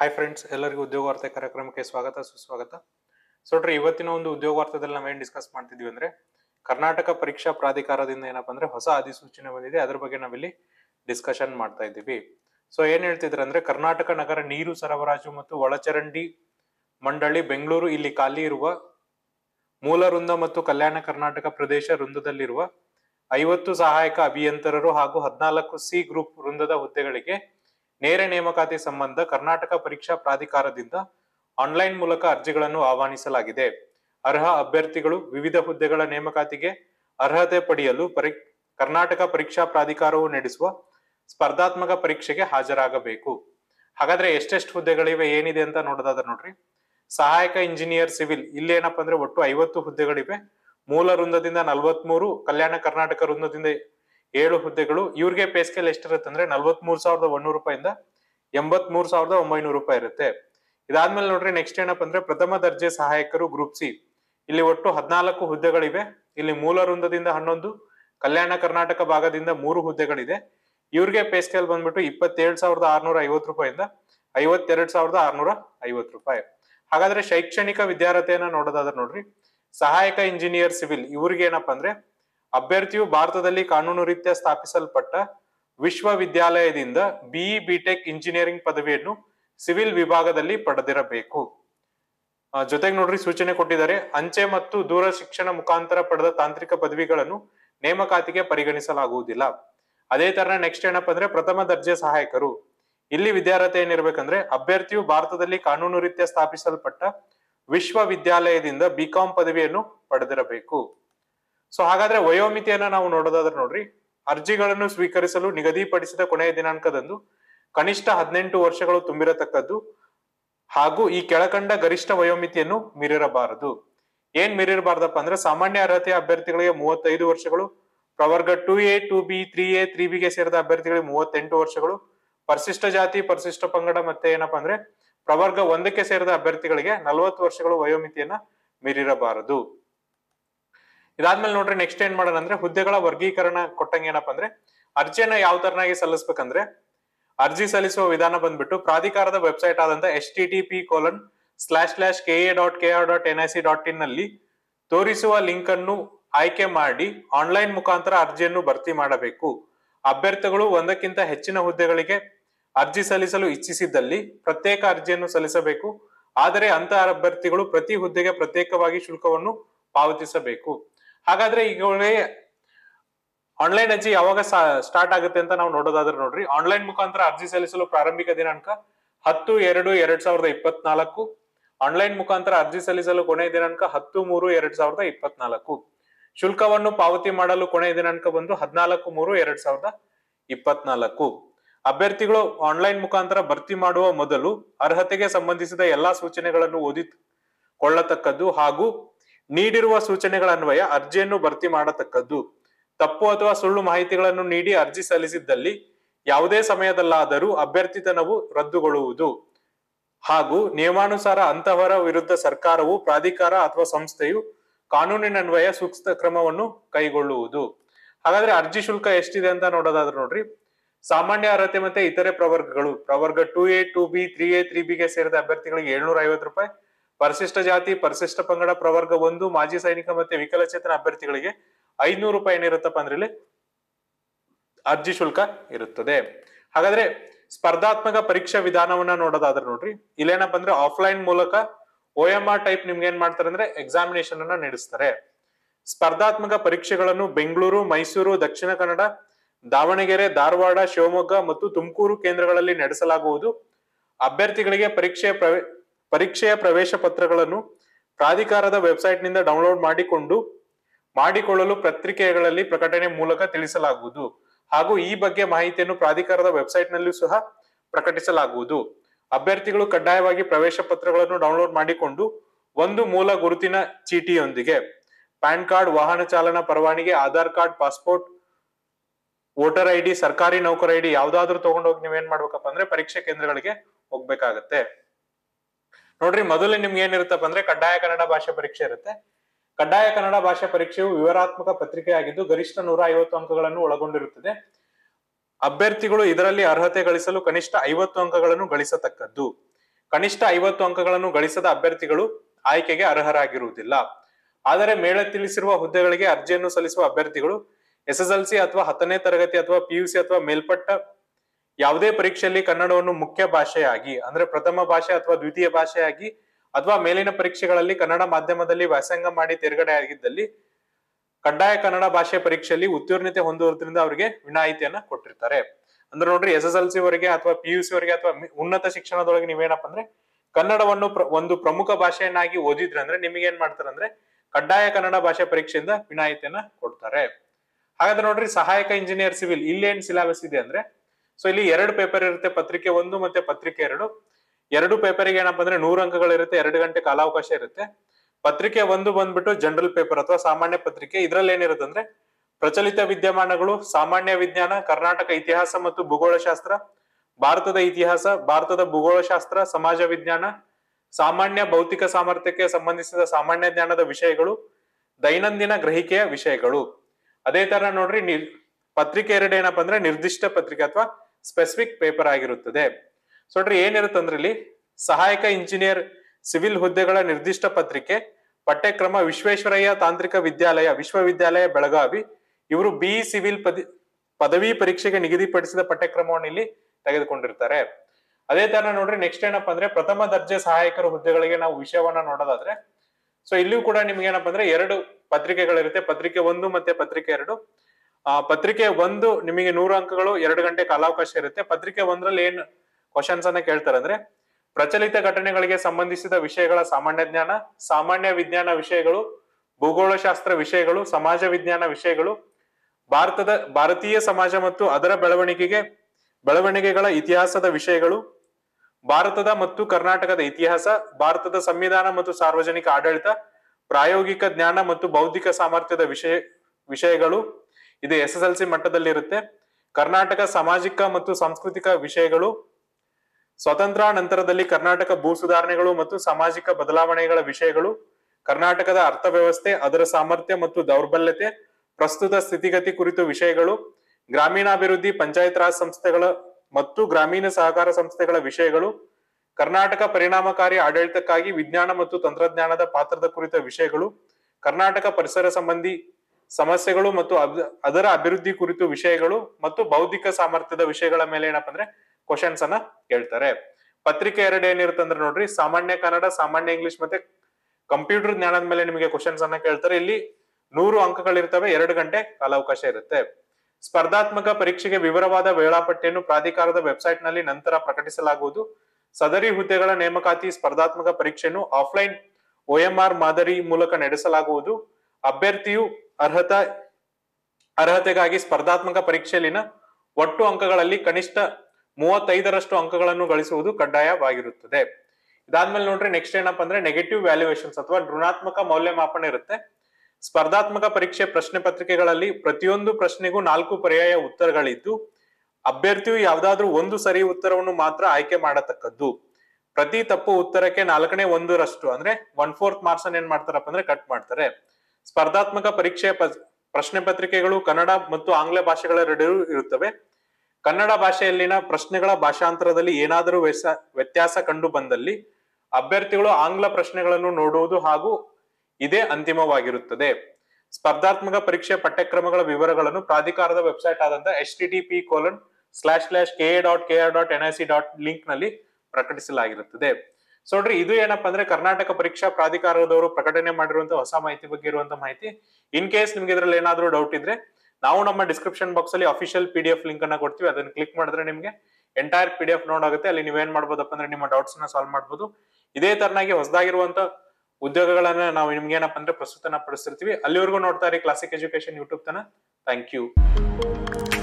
Hi friends, ಎಲ್ಲರಿಗೂ ಉದ್ಯೋಗ ವಾರ್ತೆ ಕಾರ್ಯಕ್ರಮಕ್ಕೆ ಸ್ವಾಗತ ಸುಸ್ವಾಗತ. ಸೊ ನೋಡ್ರಿ, ಇವತ್ತಿನ ಒಂದು ಉದ್ಯೋಗ ವಾರ್ತೆದಲ್ಲಿ ನಾವೇನ್ ಡಿಸ್ಕಸ್ ಮಾಡ್ತಿದ್ವಿ ಅಂದ್ರೆ ಕರ್ನಾಟಕ ಪರೀಕ್ಷಾ ಪ್ರಾಧಿಕಾರದಿಂದ ಏನಪ್ಪಾ ಅಂದ್ರೆ ಹೊಸ ಅಧಿಸೂಚನೆ ಬಂದಿದೆ. ಅದ್ರ ಬಗ್ಗೆ ನಾವಿಲ್ಲಿ ಡಿಸ್ಕಷನ್ ಮಾಡ್ತಾ ಇದ್ದೀವಿ. ಸೊ ಏನ್ ಹೇಳ್ತಿದ್ರ ಅಂದ್ರೆ ಕರ್ನಾಟಕ ನಗರ ನೀರು ಸರಬರಾಜು ಮತ್ತು ಒಳಚರಂಡಿ ಮಂಡಳಿ ಬೆಂಗಳೂರು ಇಲ್ಲಿ ಖಾಲಿ ಇರುವ ಮೂಲ ವೃಂದ ಮತ್ತು ಕಲ್ಯಾಣ ಕರ್ನಾಟಕ ಪ್ರದೇಶ ವೃಂದದಲ್ಲಿರುವ 50 ಸಹಾಯಕ ಅಭಿಯಂತರರು ಹಾಗೂ 14 ಸಿ ಗ್ರೂಪ್ ವೃಂದದ ಹುದ್ದೆಗಳಿಗೆ ನೇರ ನೇಮಕಾತಿ ಸಂಬಂಧ ಕರ್ನಾಟಕ ಪರೀಕ್ಷಾ ಪ್ರಾಧಿಕಾರದಿಂದ ಆನ್ಲೈನ್ ಮೂಲಕ ಅರ್ಜಿಗಳನ್ನು ಆಹ್ವಾನಿಸಲಾಗಿದೆ. ಅರ್ಹ ಅಭ್ಯರ್ಥಿಗಳು ವಿವಿಧ ಹುದ್ದೆಗಳ ನೇಮಕಾತಿಗೆ ಅರ್ಹತೆ ಪಡೆಯಲು ಕರ್ನಾಟಕ ಪರೀಕ್ಷಾ ಪ್ರಾಧಿಕಾರವು ನಡೆಸುವ ಸ್ಪರ್ಧಾತ್ಮಕ ಪರೀಕ್ಷೆಗೆ ಹಾಜರಾಗಬೇಕು. ಹಾಗಾದ್ರೆ ಎಷ್ಟೆಷ್ಟು ಹುದ್ದೆಗಳಿವೆ ಏನಿದೆ ಅಂತ ನೋಡೋದಾದ್ರೆ ನೋಡ್ರಿ, ಸಹಾಯಕ ಇಂಜಿನಿಯರ್ ಸಿವಿಲ್ ಇಲ್ಲಿ ಏನಪ್ಪಾ ಅಂದ್ರೆ ಒಟ್ಟು 50 ಹುದ್ದೆಗಳಿವೆ. ಮೂಲ ವೃಂದದಿಂದ 43, ಕಲ್ಯಾಣ ಕರ್ನಾಟಕ ವೃಂದದಿಂದ 7 ಹುದ್ದೆಗಳು. ಇವ್ರಿಗೆ ಪೇ ಸ್ಕೇಲ್ ಎಷ್ಟಿರುತ್ತೆ ಅಂದ್ರೆ 43,100 ರೂಪಾಯಿಂದ 83,900 ರೂಪಾಯಿ ಇರುತ್ತೆ. ಇದಾದ್ಮೇಲೆ ನೋಡ್ರಿ ನೆಕ್ಸ್ಟ್ ಏನಪ್ಪಾ ಅಂದ್ರೆ ಪ್ರಥಮ ದರ್ಜೆ ಸಹಾಯಕರು ಗ್ರೂಪ್ ಸಿ ಇಲ್ಲಿ ಒಟ್ಟು 14 ಹುದ್ದೆಗಳಿವೆ. ಇಲ್ಲಿ ಮೂಲ ವೃಂದದಿಂದ 11, ಕಲ್ಯಾಣ ಕರ್ನಾಟಕ ಭಾಗದಿಂದ 3 ಹುದ್ದೆಗಳಿದೆ. ಇವ್ರಿಗೆ ಪೇ ಸ್ಕೇಲ್ ಬಂದ್ಬಿಟ್ಟು 27,650 ರೂಪಾಯಿಂದ 52,650 ರೂಪಾಯಿ. ಹಾಗಾದ್ರೆ ಶೈಕ್ಷಣಿಕ ವಿದ್ಯಾರ್ಹತೆಯನ್ನ ನೋಡೋದಾದ್ರೆ ನೋಡ್ರಿ, ಸಹಾಯಕ ಇಂಜಿನಿಯರ್ ಸಿವಿಲ್ ಇವ್ರಿಗೆ ಏನಪ್ಪಾ ಅಂದ್ರೆ ಅಭ್ಯರ್ಥಿಯು ಭಾರತದಲ್ಲಿ ಕಾನೂನು ರೀತ್ಯ ಸ್ಥಾಪಿಸಲ್ಪಟ್ಟ ವಿಶ್ವವಿದ್ಯಾಲಯದಿಂದ ಬಿಇ ಬಿಟೆಕ್ ಇಂಜಿನಿಯರಿಂಗ್ ಪದವಿಯನ್ನು ಸಿವಿಲ್ ವಿಭಾಗದಲ್ಲಿ ಪಡೆದಿರಬೇಕು. ಜೊತೆಗೆ ನೋಡ್ರಿ ಸೂಚನೆ ಕೊಟ್ಟಿದ್ದಾರೆ, ಅಂಚೆ ಮತ್ತು ದೂರ ಶಿಕ್ಷಣ ಮುಖಾಂತರ ಪಡೆದ ತಾಂತ್ರಿಕ ಪದವಿಗಳನ್ನು ನೇಮಕಾತಿಗೆ ಪರಿಗಣಿಸಲಾಗುವುದಿಲ್ಲ. ಅದೇ ತರ ನೆಕ್ಸ್ಟ್ ಏನಪ್ಪಾ ಅಂದ್ರೆ ಪ್ರಥಮ ದರ್ಜೆ ಸಹಾಯಕರು ಇಲ್ಲಿ ವಿದ್ಯಾರ್ಹತೆ ಏನಿರ್ಬೇಕಂದ್ರೆ ಅಭ್ಯರ್ಥಿಯು ಭಾರತದಲ್ಲಿ ಕಾನೂನು ರೀತ್ಯ ಸ್ಥಾಪಿಸಲ್ಪಟ್ಟ ವಿಶ್ವವಿದ್ಯಾಲಯದಿಂದ ಬಿಕಾಂ ಪದವಿಯನ್ನು ಪಡೆದಿರಬೇಕು. ಸೊ ಹಾಗಾದ್ರೆ ವಯೋಮಿತಿಯನ್ನ ನಾವು ನೋಡೋದಾದ್ರೆ ನೋಡ್ರಿ, ಅರ್ಜಿಗಳನ್ನು ಸ್ವೀಕರಿಸಲು ನಿಗದಿಪಡಿಸಿದ ಕೊನೆಯ ದಿನಾಂಕದಂದು ಕನಿಷ್ಠ 18 ವರ್ಷಗಳು ತುಂಬಿರತಕ್ಕದ್ದು ಹಾಗೂ ಈ ಕೆಳಕಂಡ ಗರಿಷ್ಠ ವಯೋಮಿತಿಯನ್ನು ಮೀರಿರಬಾರದು. ಏನ್ ಮೀರಿರಬಾರ್ದಪ್ಪ ಅಂದ್ರೆ ಸಾಮಾನ್ಯ ಅರ್ಹತೆಯ ಅಭ್ಯರ್ಥಿಗಳಿಗೆ 35 ವರ್ಷಗಳು, ಪ್ರವರ್ಗ 2A 2B 3A 3B ಗೆ ಸೇರಿದ ಅಭ್ಯರ್ಥಿಗಳಿಗೆ 38 ವರ್ಷಗಳು, ಪರಿಶಿಷ್ಟ ಜಾತಿ ಪರಿಶಿಷ್ಟ ಪಂಗಡ ಮತ್ತೆ ಏನಪ್ಪಾ ಅಂದ್ರೆ ಪ್ರವರ್ಗ 1ಕ್ಕೆ ಸೇರಿದ ಅಭ್ಯರ್ಥಿಗಳಿಗೆ 40 ವರ್ಷಗಳು ವಯೋಮಿತಿಯನ್ನ ಮೀರಿರಬಾರದು. ಇದಾದ್ಮೇಲೆ ನೋಡ್ರಿ ನೆಕ್ಸ್ಟ್ ಏನ್ ಮಾಡೋಣ ಅಂದ್ರೆ ಹುದ್ದೆಗಳ ವರ್ಗೀಕರಣ ಕೊಟ್ಟಂಗೆ ಏನಪ್ಪಾ ಅಂದ್ರೆ ಅರ್ಜಿಯನ್ನ ಯಾವ ತರನಾಗಿ ಸಲ್ಲಿಸ್ಬೇಕಂದ್ರೆ ಅರ್ಜಿ ಸಲ್ಲಿಸುವ ವಿಧಾನ ಬಂದ್ಬಿಟ್ಟು ಪ್ರಾಧಿಕಾರದ ವೆಬ್ಸೈಟ್ ಆದಂತ http://ka.kr.nic.in ನಲ್ಲಿ ತೋರಿಸುವ ಲಿಂಕ್ ಅನ್ನು ಆಯ್ಕೆ ಮಾಡಿ ಆನ್ಲೈನ್ ಮುಖಾಂತರ ಅರ್ಜಿಯನ್ನು ಭರ್ತಿ ಮಾಡಬೇಕು. ಅಭ್ಯರ್ಥಿಗಳು ಒಂದಕ್ಕಿಂತ ಹೆಚ್ಚಿನ ಹುದ್ದೆಗಳಿಗೆ ಅರ್ಜಿ ಸಲ್ಲಿಸಲು ಇಚ್ಛಿಸಿದ್ದಲ್ಲಿ ಪ್ರತ್ಯೇಕ ಅರ್ಜಿಯನ್ನು ಸಲ್ಲಿಸಬೇಕು. ಆದರೆ ಅಂತಹ ಅಭ್ಯರ್ಥಿಗಳು ಪ್ರತಿ ಹುದ್ದೆಗೆ ಪ್ರತ್ಯೇಕವಾಗಿ ಶುಲ್ಕವನ್ನು ಪಾವತಿಸಬೇಕು. ಹಾಗಾದ್ರೆ ಈಗ ಆನ್ಲೈನ್ ಅರ್ಜಿ ಯಾವಾಗ ಸ್ಟಾರ್ಟ್ ಆಗುತ್ತೆ ಅಂತ ನಾವು ನೋಡೋದಾದ್ರೆ ನೋಡ್ರಿ, ಆನ್ಲೈನ್ ಮುಖಾಂತರ ಅರ್ಜಿ ಸಲ್ಲಿಸಲು ಪ್ರಾರಂಭಿಕ ದಿನಾಂಕ 10/2/2024. ಆನ್ಲೈನ್ ಮುಖಾಂತರ ಅರ್ಜಿ ಸಲ್ಲಿಸಲು ಕೊನೆಯ ದಿನಾಂಕ 10/3/2024. ಶುಲ್ಕವನ್ನು ಪಾವತಿ ಮಾಡಲು ಕೊನೆಯ ದಿನಾಂಕ ಬಂದು 14/3/2024. ಅಭ್ಯರ್ಥಿಗಳು ಆನ್ಲೈನ್ ಮುಖಾಂತರ ಭರ್ತಿ ಮಾಡುವ ಮೊದಲು ಅರ್ಹತೆಗೆ ಸಂಬಂಧಿಸಿದ ಎಲ್ಲಾ ಸೂಚನೆಗಳನ್ನು ಓದಿಕೊಳ್ಳತಕ್ಕದ್ದು ಹಾಗೂ ನೀಡಿರುವ ಸೂಚನೆಗಳ ಅನ್ವಯ ಅರ್ಜಿಯನ್ನು ಭರ್ತಿ ಮಾಡತಕ್ಕದ್ದು. ತಪ್ಪು ಅಥವಾ ಸುಳ್ಳು ಮಾಹಿತಿಗಳನ್ನು ನೀಡಿ ಅರ್ಜಿ ಸಲ್ಲಿಸಿದ್ದಲ್ಲಿ ಯಾವುದೇ ಸಮಯದಲ್ಲಾದರೂ ಅಭ್ಯರ್ಥಿತನವು ರದ್ದುಗೊಳ್ಳುವುದು ಹಾಗೂ ನಿಯಮಾನುಸಾರ ಅಂತಹವರ ವಿರುದ್ಧ ಸರ್ಕಾರವು, ಪ್ರಾಧಿಕಾರ ಅಥವಾ ಸಂಸ್ಥೆಯು ಕಾನೂನಿನನ್ವಯ ಸೂಕ್ತ ಕ್ರಮವನ್ನು ಕೈಗೊಳ್ಳುವುದು. ಹಾಗಾದ್ರೆ ಅರ್ಜಿ ಶುಲ್ಕ ಎಷ್ಟಿದೆ ಅಂತ ನೋಡೋದಾದ್ರೆ ನೋಡ್ರಿ, ಸಾಮಾನ್ಯ ಅರ್ಹತೆ ಮತ್ತೆ ಇತರೆ ಪ್ರವರ್ಗಗಳು ಪ್ರವರ್ಗ 2A 2B 3A 3B ಗೆ ಸೇರಿದ ಅಭ್ಯರ್ಥಿಗಳಿಗೆ 750 ರೂಪಾಯಿ, ಪರಿಶಿಷ್ಟ ಜಾತಿ ಪರಿಶಿಷ್ಟ ಪಂಗಡ ಪ್ರವರ್ಗ 1 ಮಾಜಿ ಸೈನಿಕ ಮತ್ತೆ ವಿಕಲಚೇತನ ಅಭ್ಯರ್ಥಿಗಳಿಗೆ 500 ರೂಪಾಯಿ ಏನಿರುತ್ತಪ್ಪ ಅಂದ್ರೆ ಇಲ್ಲಿ ಅರ್ಜಿ ಶುಲ್ಕ ಇರುತ್ತದೆ. ಹಾಗಾದ್ರೆ ಸ್ಪರ್ಧಾತ್ಮಕ ಪರೀಕ್ಷಾ ವಿಧಾನವನ್ನ ನೋಡೋದಾದ್ರೆ ನೋಡ್ರಿ, ಇಲ್ಲೇನಪ್ಪ ಅಂದ್ರೆ ಆಫ್ಲೈನ್ ಮೂಲಕ OMR ಟೈಪ್ ನಿಮ್ಗೆ ಏನ್ ಮಾಡ್ತಾರೆ ಅಂದ್ರೆ ಎಕ್ಸಾಮಿನೇಷನ್ ಅನ್ನ ನಡೆಸ್ತಾರೆ. ಸ್ಪರ್ಧಾತ್ಮಕ ಪರೀಕ್ಷೆಗಳನ್ನು ಬೆಂಗಳೂರು, ಮೈಸೂರು, ದಕ್ಷಿಣ ಕನ್ನಡ, ದಾವಣಗೆರೆ, ಧಾರವಾಡ, ಶಿವಮೊಗ್ಗ ಮತ್ತು ತುಮಕೂರು ಕೇಂದ್ರಗಳಲ್ಲಿ ನಡೆಸಲಾಗುವುದು. ಅಭ್ಯರ್ಥಿಗಳಿಗೆ ಪರೀಕ್ಷೆಯ ಪ್ರವೇಶ ಪತ್ರಗಳನ್ನು ಪ್ರಾಧಿಕಾರದ ವೆಬ್ಸೈಟ್ ನಿಂದ ಡೌನ್ಲೋಡ್ ಮಾಡಿಕೊಳ್ಳಲು ಪತ್ರಿಕೆಗಳಲ್ಲಿ ಪ್ರಕಟಣೆ ಮೂಲಕ ತಿಳಿಸಲಾಗುವುದು ಹಾಗೂ ಈ ಬಗ್ಗೆ ಮಾಹಿತಿಯನ್ನು ಪ್ರಾಧಿಕಾರದ ವೆಬ್ಸೈಟ್ ನಲ್ಲೂ ಸಹ ಪ್ರಕಟಿಸಲಾಗುವುದು. ಅಭ್ಯರ್ಥಿಗಳು ಕಡ್ಡಾಯವಾಗಿ ಪ್ರವೇಶ ಪತ್ರಗಳನ್ನು ಡೌನ್ಲೋಡ್ ಮಾಡಿಕೊಂಡು ಒಂದು ಮೂಲ ಗುರುತಿನ ಚೀಟಿಯೊಂದಿಗೆ ಪ್ಯಾನ್ ಕಾರ್ಡ್, ವಾಹನ ಚಾಲನಾ ಪರವಾನಗಿ, Aadhaar card, passport, voter ID, ಸರ್ಕಾರಿ ನೌಕರ ID ಯಾವ್ದಾದ್ರು ತಗೊಂಡೋಗಿ ನೀವೇನ್ ಮಾಡ್ಬೇಕಪ್ಪ ಅಂದ್ರೆ ಪರೀಕ್ಷೆ ಕೇಂದ್ರಗಳಿಗೆ ಹೋಗ್ಬೇಕಾಗತ್ತೆ. ನೋಡ್ರಿ, ಮೊದಲೇ ನಿಮ್ಗೆ ಏನಿರುತ್ತಪ್ಪ ಅಂದ್ರೆ ಕಡ್ಡಾಯ ಕನ್ನಡ ಭಾಷೆ ಪರೀಕ್ಷೆ ಇರುತ್ತೆ. ಕಡ್ಡಾಯ ಕನ್ನಡ ಭಾಷೆ ಪರೀಕ್ಷೆಯು ವಿವರಾತ್ಮಕ ಪತ್ರಿಕೆಯಾಗಿದ್ದು ಗರಿಷ್ಠ 150 ಅಂಕಗಳನ್ನು ಒಳಗೊಂಡಿರುತ್ತದೆ. ಅಭ್ಯರ್ಥಿಗಳು ಇದರಲ್ಲಿ ಅರ್ಹತೆ ಗಳಿಸಲು ಕನಿಷ್ಠ 50 ಅಂಕಗಳನ್ನು ಗಳಿಸತಕ್ಕದ್ದು. ಕನಿಷ್ಠ 50 ಅಂಕಗಳನ್ನು ಗಳಿಸದ ಅಭ್ಯರ್ಥಿಗಳು ಆಯ್ಕೆಗೆ ಅರ್ಹರಾಗಿರುವುದಿಲ್ಲ. ಆದರೆ ಮೇಲೆ ತಿಳಿಸಿರುವ ಹುದ್ದೆಗಳಿಗೆ ಅರ್ಜಿಯನ್ನು ಸಲ್ಲಿಸುವ ಅಭ್ಯರ್ಥಿಗಳು SSLC ಅಥವಾ 10ನೇ ತರಗತಿ ಅಥವಾ PUC ಅಥವಾ ಮೇಲ್ಪಟ್ಟ ಯಾವುದೇ ಪರೀಕ್ಷೆಯಲ್ಲಿ ಕನ್ನಡವನ್ನು ಮುಖ್ಯ ಭಾಷೆಯಾಗಿ ಅಂದ್ರೆ ಪ್ರಥಮ ಭಾಷೆ ಅಥವಾ ದ್ವಿತೀಯ ಭಾಷೆಯಾಗಿ ಅಥವಾ ಮೇಲಿನ ಪರೀಕ್ಷೆಗಳಲ್ಲಿ ಕನ್ನಡ ಮಾಧ್ಯಮದಲ್ಲಿ ವ್ಯಾಸಂಗ ಮಾಡಿ ತೇರ್ಗಡೆ ಆಗಿದ್ದಲ್ಲಿ ಕಡ್ಡಾಯ ಕನ್ನಡ ಭಾಷೆ ಪರೀಕ್ಷೆಯಲ್ಲಿ ಉತ್ತೀರ್ಣತೆ ಹೊಂದುವುದರಿಂದ ಅವರಿಗೆ ವಿನಾಯಿತಿಯನ್ನ ಕೊಟ್ಟಿರ್ತಾರೆ. ಅಂದ್ರೆ ನೋಡ್ರಿ, SSLC ವರೆಗೆ ಅಥವಾ PUC ವರೆಗೆ ಅಥವಾ ಉನ್ನತ ಶಿಕ್ಷಣದೊಳಗೆ ನೀವೇನಪ್ಪ ಅಂದ್ರೆ ಕನ್ನಡವನ್ನು ಒಂದು ಪ್ರಮುಖ ಭಾಷೆಯನ್ನಾಗಿ ಓದಿದ್ರೆ ಅಂದ್ರೆ ನಿಮಗೆ ಏನ್ ಮಾಡ್ತಾರೆ ಅಂದ್ರೆ ಕಡ್ಡಾಯ ಕನ್ನಡ ಭಾಷೆ ಪರೀಕ್ಷೆಯಿಂದ ವಿನಾಯಿತಿಯನ್ನ ಕೊಡ್ತಾರೆ. ಹಾಗಾದ್ರೆ ನೋಡ್ರಿ, ಸಹಾಯಕ ಇಂಜಿನಿಯರ್ ಸಿವಿಲ್ ಇಲ್ಲಿ ಏನ್ ಸಿಲೆಬಸ್ ಇದೆ ಅಂದ್ರೆ, ಸೊ ಇಲ್ಲಿ 2 ಪೇಪರ್ ಇರುತ್ತೆ, ಪತ್ರಿಕೆ 1 ಮತ್ತೆ ಪತ್ರಿಕೆ 2. 2 ಪೇಪರ್ಗೆ ಏನಪ್ಪಾ ಅಂದ್ರೆ 100 ಅಂಕಗಳಿರುತ್ತೆ, 2 ಗಂಟೆ ಕಾಲಾವಕಾಶ ಇರುತ್ತೆ. ಪತ್ರಿಕೆ 1 ಬಂದ್ಬಿಟ್ಟು ಜನರಲ್ ಪೇಪರ್ ಅಥವಾ ಸಾಮಾನ್ಯ ಪತ್ರಿಕೆ. ಇದ್ರಲ್ಲಿ ಏನಿರುತ್ತೆ ಅಂದ್ರೆ ಪ್ರಚಲಿತ ವಿದ್ಯಮಾನಗಳು, ಸಾಮಾನ್ಯ ವಿಜ್ಞಾನ, ಕರ್ನಾಟಕ ಇತಿಹಾಸ ಮತ್ತು ಭೂಗೋಳಶಾಸ್ತ್ರ, ಭಾರತದ ಇತಿಹಾಸ, ಭಾರತದ ಭೂಗೋಳಶಾಸ್ತ್ರ, ಸಮಾಜ ವಿಜ್ಞಾನ, ಸಾಮಾನ್ಯ ಭೌತಿಕ ಸಾಮರ್ಥ್ಯಕ್ಕೆ ಸಂಬಂಧಿಸಿದ ಸಾಮಾನ್ಯ ಜ್ಞಾನದ ವಿಷಯಗಳು, ದೈನಂದಿನ ಗ್ರಹಿಕೆಯ ವಿಷಯಗಳು. ಅದೇ ತರ ನೋಡ್ರಿ, ಪತ್ರಿಕೆ 2 ಏನಪ್ಪಾ ಅಂದ್ರೆ ನಿರ್ದಿಷ್ಟ ಪತ್ರಿಕೆ ಅಥವಾ ಸ್ಪೆಸಿಫಿಕ್ ಪೇಪರ್ ಆಗಿರುತ್ತದೆ. ಸೊ ನೋಡ್ರಿ, ಏನಿರುತ್ತೆ ಅಂದ್ರೆ ಇಲ್ಲಿ ಸಹಾಯಕ ಇಂಜಿನಿಯರ್ ಸಿವಿಲ್ ಹುದ್ದೆಗಳ ನಿರ್ದಿಷ್ಟ ಪತ್ರಿಕೆ ಪಠ್ಯಕ್ರಮ ವಿಶ್ವೇಶ್ವರಯ್ಯ ತಾಂತ್ರಿಕ ವಿದ್ಯಾಲಯ ವಿಶ್ವವಿದ್ಯಾಲಯ ಬೆಳಗಾವಿ ಇವರು BE ಸಿವಿಲ್ ಪದವಿ ಪರೀಕ್ಷೆಗೆ ನಿಗದಿಪಡಿಸಿದ ಪಠ್ಯಕ್ರಮವನ್ನು ಇಲ್ಲಿ ತೆಗೆದುಕೊಂಡಿರ್ತಾರೆ. ಅದೇ ತರ ನೋಡ್ರಿ, ನೆಕ್ಸ್ಟ್ ಏನಪ್ಪಾ ಅಂದ್ರೆ ಪ್ರಥಮ ದರ್ಜೆ ಸಹಾಯಕರ ಹುದ್ದೆಗಳಿಗೆ ನಾವು ವಿಷಯವನ್ನ ನೋಡೋದಾದ್ರೆ, ಸೊ ಇಲ್ಲಿಯೂ ಕೂಡ ನಿಮ್ಗೆ ಏನಪ್ಪಾ ಅಂದ್ರೆ 2 ಪತ್ರಿಕೆಗಳಿರುತ್ತೆ, ಪತ್ರಿಕೆ 1 ಮತ್ತೆ ಪತ್ರಿಕೆ 2. ಪತ್ರಿಕೆ 1 ನಿಮಗೆ 100 ಅಂಕಗಳು, 2 ಗಂಟೆ ಕಾಲಾವಕಾಶ ಇರುತ್ತೆ. ಪತ್ರಿಕೆ 1ರಲ್ಲಿ ಏನ್ ಕ್ವಶನ್ಸ್ ಅನ್ನ ಕೇಳ್ತಾರೆ ಅಂದ್ರೆ ಪ್ರಚಲಿತ ಘಟನೆಗಳಿಗೆ ಸಂಬಂಧಿಸಿದ ವಿಷಯಗಳ ಸಾಮಾನ್ಯ ಜ್ಞಾನ, ಸಾಮಾನ್ಯ ವಿಜ್ಞಾನ ವಿಷಯಗಳು, ಭೂಗೋಳಶಾಸ್ತ್ರ ವಿಷಯಗಳು, ಸಮಾಜ ವಿಜ್ಞಾನ ವಿಷಯಗಳು, ಭಾರತೀಯ ಸಮಾಜ ಮತ್ತು ಅದರ ಬೆಳವಣಿಗೆಗಳ ಇತಿಹಾಸದ ವಿಷಯಗಳು, ಭಾರತದ ಮತ್ತು ಕರ್ನಾಟಕದ ಇತಿಹಾಸ, ಭಾರತದ ಸಂವಿಧಾನ ಮತ್ತು ಸಾರ್ವಜನಿಕ ಆಡಳಿತ, ಪ್ರಾಯೋಗಿಕ ಜ್ಞಾನ ಮತ್ತು ಬೌದ್ಧಿಕ ಸಾಮರ್ಥ್ಯದ ವಿಷಯಗಳು. ಇದು SSLC ಮಟ್ಟದಲ್ಲಿ ಇರುತ್ತೆ. ಕರ್ನಾಟಕ ಸಾಮಾಜಿಕ ಮತ್ತು ಸಾಂಸ್ಕೃತಿಕ ವಿಷಯಗಳು, ಸ್ವತಂತ್ರ ನಂತರದಲ್ಲಿ ಕರ್ನಾಟಕ ಭೂ ಸುಧಾರಣೆಗಳು ಮತ್ತು ಸಾಮಾಜಿಕ ಬದಲಾವಣೆಗಳ ವಿಷಯಗಳು, ಕರ್ನಾಟಕದ ಅರ್ಥವ್ಯವಸ್ಥೆ, ಅದರ ಸಾಮರ್ಥ್ಯ ಮತ್ತು ದೌರ್ಬಲ್ಯತೆ, ಪ್ರಸ್ತುತ ಸ್ಥಿತಿಗತಿ ಕುರಿತು ವಿಷಯಗಳು, ಗ್ರಾಮೀಣಾಭಿವೃದ್ಧಿ, ಪಂಚಾಯತ್ ರಾಜ್ ಸಂಸ್ಥೆಗಳ ಮತ್ತು ಗ್ರಾಮೀಣ ಸಹಕಾರ ಸಂಸ್ಥೆಗಳ ವಿಷಯಗಳು, ಕರ್ನಾಟಕ ಪರಿಣಾಮಕಾರಿ ಆಡಳಿತಕ್ಕಾಗಿ ವಿಜ್ಞಾನ ಮತ್ತು ತಂತ್ರಜ್ಞಾನದ ಪಾತ್ರದ ಕುರಿತ ವಿಷಯಗಳು, ಕರ್ನಾಟಕ ಪರಿಸರ ಸಂಬಂಧಿ ಸಮಸ್ಯೆಗಳು ಮತ್ತು ಅದರ ಅಭಿವೃದ್ಧಿ ಕುರಿತು ವಿಷಯಗಳು ಮತ್ತು ಬೌದ್ಧಿಕ ಸಾಮರ್ಥ್ಯದ ವಿಷಯಗಳ ಮೇಲೆ ಏನಪ್ಪಾ ಅಂದ್ರೆ ಕ್ವಶನ್ಸ್ ಅನ್ನ ಕೇಳ್ತಾರೆ. ಪತ್ರಿಕೆ 2 ಏನಿರುತ್ತೆ ಅಂದ್ರೆ ನೋಡ್ರಿ, ಸಾಮಾನ್ಯ ಕನ್ನಡ, ಸಾಮಾನ್ಯ ಇಂಗ್ಲಿಷ್ ಮತ್ತೆ ಕಂಪ್ಯೂಟರ್ ಜ್ಞಾನದ ಮೇಲೆ ನಿಮಗೆ ಕ್ವಶನ್ಸ್ ಅನ್ನ ಕೇಳ್ತಾರೆ. ಇಲ್ಲಿ 100 ಅಂಕಗಳಿರ್ತವೆ, 2 ಗಂಟೆ ಕಾಲಾವಕಾಶ ಇರುತ್ತೆ. ಸ್ಪರ್ಧಾತ್ಮಕ ಪರೀಕ್ಷೆಗೆ ವಿವರವಾದ ವೇಳಾಪಟ್ಟಿಯನ್ನು ಪ್ರಾಧಿಕಾರದ ವೆಬ್ಸೈಟ್ ನಲ್ಲಿ ನಂತರ ಪ್ರಕಟಿಸಲಾಗುವುದು. ಸದರಿ ಹುದ್ದೆಗಳ ನೇಮಕಾತಿ ಸ್ಪರ್ಧಾತ್ಮಕ ಪರೀಕ್ಷೆಯನ್ನು ಆಫ್ಲೈನ್ OMR ಮಾದರಿ ಮೂಲಕ ನಡೆಸಲಾಗುವುದು. ಅಭ್ಯರ್ಥಿಯು ಅರ್ಹತೆಗಾಗಿ ಸ್ಪರ್ಧಾತ್ಮಕ ಪರೀಕ್ಷೆಯಲ್ಲಿನ ಒಟ್ಟು ಅಂಕಗಳಲ್ಲಿ ಕನಿಷ್ಠ 35ರಷ್ಟು ಅಂಕಗಳನ್ನು ಗಳಿಸುವುದು ಕಡ್ಡಾಯವಾಗಿರುತ್ತದೆ. ಇದಾದ್ಮೇಲೆ ನೋಡ್ರಿ, ನೆಕ್ಸ್ಟ್ ಏನಪ್ಪಾ ಅಂದ್ರೆ ನೆಗೆಟಿವ್ ವ್ಯಾಲ್ಯೂಯೇಷನ್ಸ್ ಅಥವಾ ಋಣಾತ್ಮಕ ಮೌಲ್ಯಮಾಪನ ಇರುತ್ತೆ. ಸ್ಪರ್ಧಾತ್ಮಕ ಪರೀಕ್ಷೆ ಪ್ರಶ್ನೆ ಪತ್ರಿಕೆಗಳಲ್ಲಿ ಪ್ರತಿಯೊಂದು ಪ್ರಶ್ನೆಗೂ 4 ಪರ್ಯಾಯ ಉತ್ತರಗಳಿದ್ದು ಅಭ್ಯರ್ಥಿಯು ಯಾವ್ದಾದ್ರೂ ಒಂದು ಸರಿ ಉತ್ತರವನ್ನು ಮಾತ್ರ ಆಯ್ಕೆ ಮಾಡತಕ್ಕದ್ದು. ಪ್ರತಿ ತಪ್ಪು ಉತ್ತರಕ್ಕೆ 4/1 ಅಂದ್ರೆ 1/4 ಮಾರ್ಕ್ಸ್ ಅನ್ನು ಏನ್ ಮಾಡ್ತಾರಪ್ಪ ಅಂದ್ರೆ ಕಟ್ ಮಾಡ್ತಾರೆ. ಸ್ಪರ್ಧಾತ್ಮಕ ಪರೀಕ್ಷೆಯ ಪ್ರಶ್ನೆ ಪತ್ರಿಕೆಗಳು ಕನ್ನಡ ಮತ್ತು ಆಂಗ್ಲ ಭಾಷೆಗಳೆರಡೂ ಇರುತ್ತವೆ. ಕನ್ನಡ ಭಾಷೆಯಲ್ಲಿನ ಪ್ರಶ್ನೆಗಳ ಭಾಷಾಂತರದಲ್ಲಿ ಏನಾದರೂ ವ್ಯತ್ಯಾಸ ಕಂಡು ಬಂದಲ್ಲಿ ಅಭ್ಯರ್ಥಿಗಳು ಆಂಗ್ಲ ಪ್ರಶ್ನೆಗಳನ್ನು ನೋಡುವುದು ಹಾಗೂ ಇದೇ ಅಂತಿಮವಾಗಿರುತ್ತದೆ. ಸ್ಪರ್ಧಾತ್ಮಕ ಪರೀಕ್ಷೆ ಪಠ್ಯಕ್ರಮಗಳ ವಿವರಗಳನ್ನು ಪ್ರಾಧಿಕಾರದ ವೆಬ್ಸೈಟ್ ಆದಂತ http://ka.kr.nic. ಲಿಂಕ್ ನಲ್ಲಿ ಪ್ರಕಟಿಸಲಾಗಿರುತ್ತದೆ. ಸೊ ನೋಡ್ರಿ, ಇದು ಏನಪ್ಪಾ ಅಂದ್ರೆ ಕರ್ನಾಟಕ ಪರೀಕ್ಷಾ ಪ್ರಾಧಿಕಾರದವರು ಪ್ರಕಟಣೆ ಮಾಡಿರುವಂತಹ ಹೊಸ ಮಾಹಿತಿ ಬಗ್ಗೆ ಇರುವಂತಹ ಮಾಹಿತಿ. ಇನ್ ಕೇಸ್ ನಿಮ್ಗೆ ಇದ್ರಲ್ಲಿ ಏನಾದ್ರೂ ಡೌಟ್ ಇದ್ರೆ ನಾವು ನಮ್ಮ ಡಿಸ್ಕ್ರಿಪ್ಷನ್ ಬಾಕ್ಸ್ ಅಲ್ಲಿ ಅಫಿಷಿಯಲ್ PDF ಲಿಂಕ್ ಅನ್ನ ಕೊಡ್ತೀವಿ. ಅದನ್ನ ಕ್ಲಿಕ್ ಮಾಡಿದ್ರೆ ನಿಮ್ಗೆ ಎಂಟೈರ್ PDF ನೋಡ್ ಆಗುತ್ತೆ. ಅಲ್ಲಿ ನೀವೇನ್ ಮಾಡ್ಬೋದಪ್ಪ ಅಂದ್ರೆ ನಿಮ್ಮ ಡೌಟ್ಸ್ ನ ಸಾಲ್ವ್ ಮಾಡ್ಬೋದು. ಇದೇ ತರನಾಗಿ ಹೊಸದಾಗಿರುವಂತ ಉದ್ಯೋಗಗಳನ್ನ ನಾವು ನಿಮ್ಗೆ ಏನಪ್ಪಾ ಅಂದ್ರೆ ಪ್ರಸ್ತುತನ ಪಡಿಸ್ತಿರ್ತೀವಿ. ಅಲ್ಲಿವರೆಗೂ ನೋಡ್ತಾ ಇರಿ ಕ್ಲಾಸಿಕ್ ಎಜುಕೇಶನ್ ಯೂಟ್ಯೂಬ್ ತನ. Thank you.